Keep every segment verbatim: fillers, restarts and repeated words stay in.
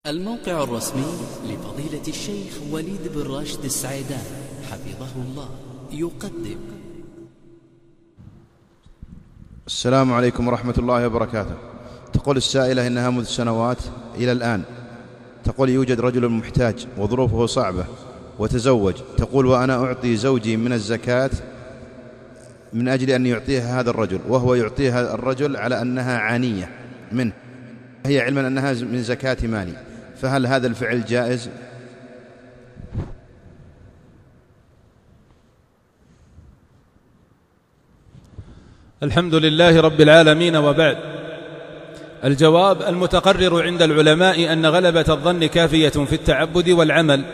الموقع الرسمي لفضيلة الشيخ وليد بن راشد السعيدان حفظه الله يقدم. السلام عليكم ورحمة الله وبركاته. تقول السائلة إنها منذ سنوات إلى الآن تقول يوجد رجل محتاج وظروفه صعبة وتزوج، تقول وأنا أعطي زوجي من الزكاة من أجل أن يعطيها هذا الرجل، وهو يعطيها الرجل على أنها عانية منه، هي علما أنها من زكاة مالي، فهل هذا الفعل جائز؟ الحمد لله رب العالمين، وبعد. الجواب: المتقرر عند العلماء أن غلبة الظن كافية في التعبد والعمل،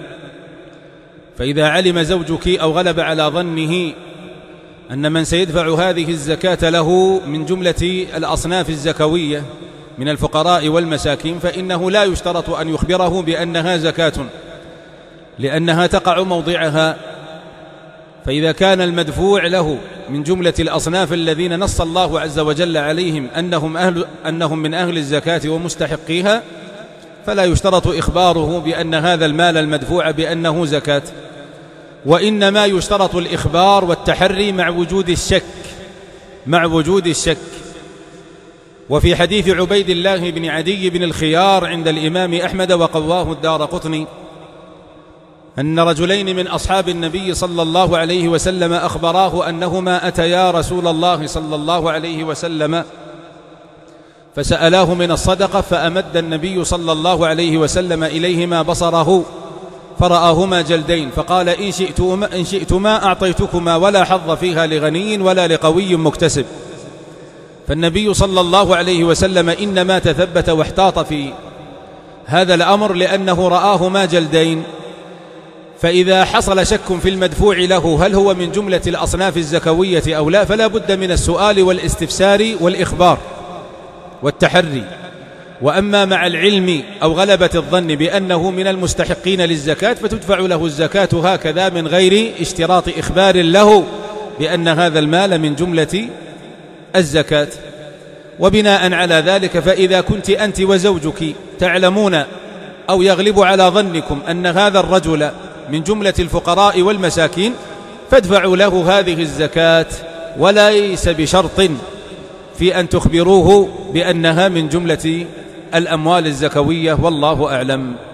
فإذا علم زوجك أو غلب على ظنه أن من سيدفع هذه الزكاة له من جملة الأصناف الزكوية من الفقراء والمساكين، فإنه لا يشترط أن يخبره بأنها زكاة، لأنها تقع موضعها. فإذا كان المدفوع له من جملة الأصناف الذين نص الله عز وجل عليهم أنهم, أهل أنهم من أهل الزكاة ومستحقيها، فلا يشترط إخباره بأن هذا المال المدفوع بأنه زكاة، وإنما يشترط الإخبار والتحري مع وجود الشك مع وجود الشك وفي حديث عبيد الله بن عدي بن الخيار عند الإمام أحمد وقواه الدارقطني أن رجلين من أصحاب النبي صلى الله عليه وسلم أخبراه أنهما أتيا رسول الله صلى الله عليه وسلم فسألاه من الصدقة، فأمد النبي صلى الله عليه وسلم إليهما بصره فرآهما جلدين، فقال: إن شئتما, إن شئتما أعطيتكما ولا حظ فيها لغني ولا لقوي مكتسب. فالنبي صلى الله عليه وسلم إنما تثبت واحتاط في هذا الأمر لأنه رآهما جلدين. فإذا حصل شك في المدفوع له هل هو من جملة الأصناف الزكوية أو لا، فلا بد من السؤال والاستفسار والإخبار والتحري. وأما مع العلم أو غلبة الظن بأنه من المستحقين للزكاة فتدفع له الزكاة هكذا من غير اشتراط إخبار له بأن هذا المال من جملة الزكاة. وبناء على ذلك فإذا كنت أنت وزوجك تعلمون أو يغلب على ظنكم أن هذا الرجل من جملة الفقراء والمساكين فادفعوا له هذه الزكاة، وليس بشرط في أن تخبروه بأنها من جملة الأموال الزكوية، والله أعلم.